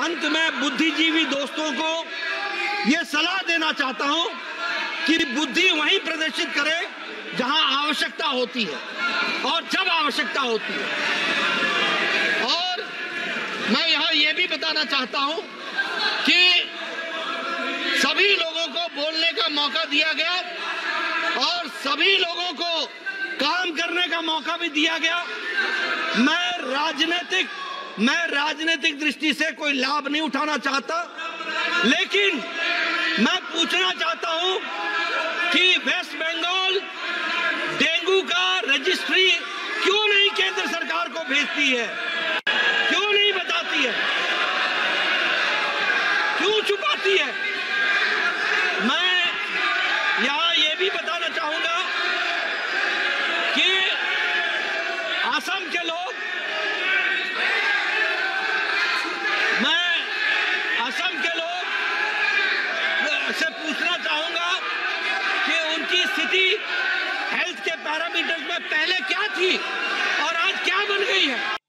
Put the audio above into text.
अंत में बुद्धिजीवी दोस्तों को यह सलाह देना चाहता हूं कि बुद्धि वहीं प्रदर्शित करे जहां आवश्यकता होती है और जब आवश्यकता होती है। और मैं यहां यह भी बताना चाहता हूं कि सभी लोगों को बोलने का मौका दिया गया और सभी लोगों को काम करने का मौका भी दिया गया। मैं राजनीतिक दृष्टि से कोई लाभ नहीं उठाना चाहता, लेकिन मैं पूछना चाहता हूं कि वेस्ट बंगाल डेंगू का रजिस्ट्री क्यों नहीं केंद्र सरकार को भेजती है, क्यों नहीं बताती है, क्यों छुपाती है। मैं यहां यह भी बताना चाहूंगा कि असम के लोग, से पूछना चाहूंगा कि उनकी स्थिति हेल्थ के पैरामीटर्स में पहले क्या थी और आज क्या बन गई है।